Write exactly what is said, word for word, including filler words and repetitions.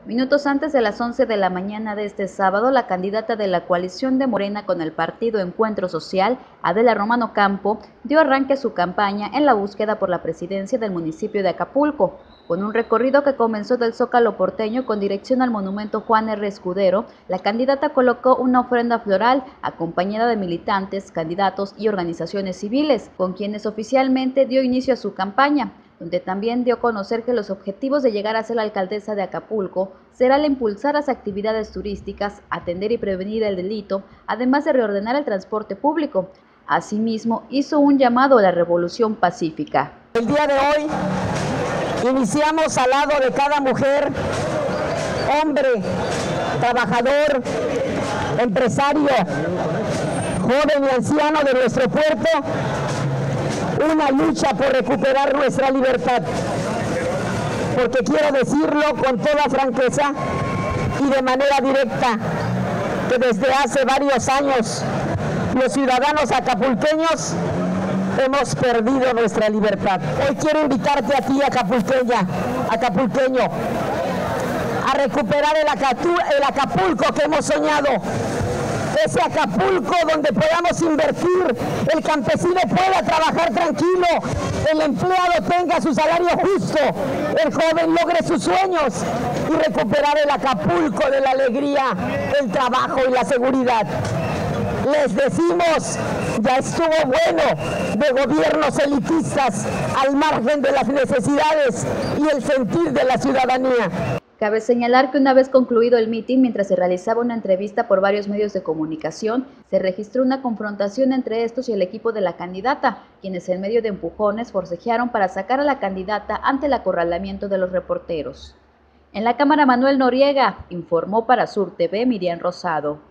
Minutos antes de las once de la mañana de este sábado, la candidata de la coalición de Morena con el partido Encuentro Social, Adela Romano Campo, dio arranque a su campaña en la búsqueda por la presidencia del municipio de Acapulco. Con un recorrido que comenzó del Zócalo porteño con dirección al monumento Juan R. Escudero, la candidata colocó una ofrenda floral acompañada de militantes, candidatos y organizaciones civiles, con quienes oficialmente dio inicio a su campaña, donde también dio a conocer que los objetivos de llegar a ser la alcaldesa de Acapulco será el impulsar las actividades turísticas, atender y prevenir el delito, además de reordenar el transporte público. Asimismo, hizo un llamado a la revolución pacífica. El día de hoy iniciamos al lado de cada mujer, hombre, trabajador, empresario, joven y anciano de nuestro puerto, una lucha por recuperar nuestra libertad, porque quiero decirlo con toda franqueza y de manera directa, que desde hace varios años los ciudadanos acapulqueños hemos perdido nuestra libertad. Hoy quiero invitarte a ti, acapulqueña, acapulqueño, a recuperar el, el Acapulco que hemos soñado. Ese Acapulco donde podamos invertir, el campesino pueda trabajar tranquilo, el empleado tenga su salario justo, el joven logre sus sueños y recuperar el Acapulco de la alegría, el trabajo y la seguridad. Les decimos, ya estuvo bueno de gobiernos elitistas al margen de las necesidades y el sentir de la ciudadanía. Cabe señalar que una vez concluido el mitin, mientras se realizaba una entrevista por varios medios de comunicación, se registró una confrontación entre estos y el equipo de la candidata, quienes en medio de empujones forcejearon para sacar a la candidata ante el acorralamiento de los reporteros. En la cámara, Manuel Noriega informó para Sur T V Miriam Rosado.